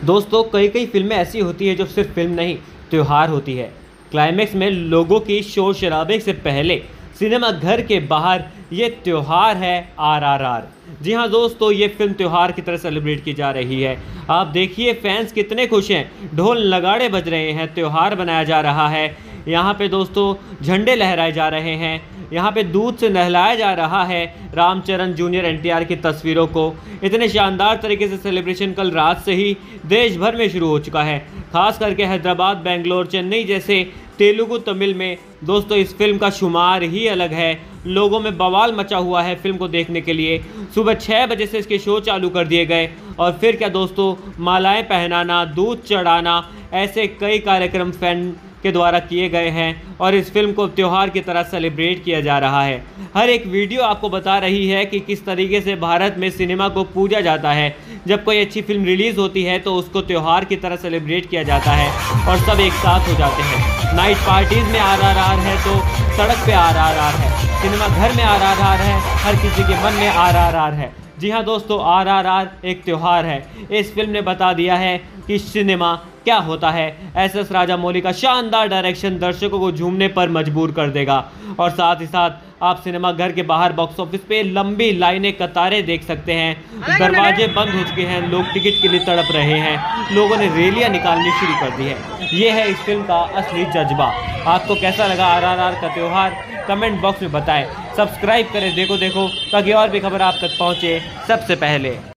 दोस्तों कई कई फिल्में ऐसी होती है जो सिर्फ फिल्म नहीं त्योहार होती है। क्लाइमेक्स में लोगों की शोर शराबे से पहले सिनेमा घर के बाहर ये त्योहार है RRR। जी हाँ दोस्तों, ये फिल्म त्योहार की तरह सेलिब्रेट की जा रही है। आप देखिए फैंस कितने खुश हैं, ढोल नगाड़े बज रहे हैं, त्योहार बनाया जा रहा है। यहाँ पे दोस्तों झंडे लहराए जा रहे हैं, यहाँ पे दूध से नहलाया जा रहा है रामचरण जूनियर NTR की तस्वीरों को। इतने शानदार तरीके से सेलिब्रेशन कल रात से ही देश भर में शुरू हो चुका है। खास करके हैदराबाद, बेंगलोर, चेन्नई जैसे तेलुगु, तमिल में दोस्तों इस फिल्म का शुमार ही अलग है। लोगों में बवाल मचा हुआ है फिल्म को देखने के लिए। सुबह 6 बजे से इसके शो चालू कर दिए गए और फिर क्या दोस्तों, मालाएं पहनाना, दूध चढ़ाना, ऐसे कई कार्यक्रम फैन के द्वारा किए गए हैं और इस फिल्म को त्यौहार की तरह सेलिब्रेट किया जा रहा है। हर एक वीडियो आपको बता रही है कि किस तरीके से भारत में सिनेमा को पूजा जाता है। जब कोई अच्छी फिल्म रिलीज़ होती है तो उसको त्यौहार की तरह सेलिब्रेट किया जाता है और सब एक साथ हो जाते हैं। नाइट पार्टीज़ में RRR है तो सड़क पे RRR है, सिनेमा घर में RRR है, हर किसी के मन में RRR है। जी हाँ दोस्तों, RRR एक त्यौहार है। इस फिल्म ने बता दिया है कि सिनेमा क्या होता है। SS राजामौली का शानदार डायरेक्शन दर्शकों को झूमने पर मजबूर कर देगा और साथ ही साथ आप सिनेमा घर के बाहर बॉक्स ऑफिस पे लंबी लाइनें, कतारें देख सकते हैं। दरवाजे बंद हो चुके हैं, लोग टिकट के लिए तड़प रहे हैं, लोगों ने रैलियां निकालनी शुरू कर दी है। ये है इस फिल्म का असली जज्बा। आपको कैसा लगा RRR का त्यौहार, कमेंट बॉक्स में बताएं। सब्सक्राइब करें देखो देखो ताकि और भी खबर आप तक पहुंचे सबसे पहले।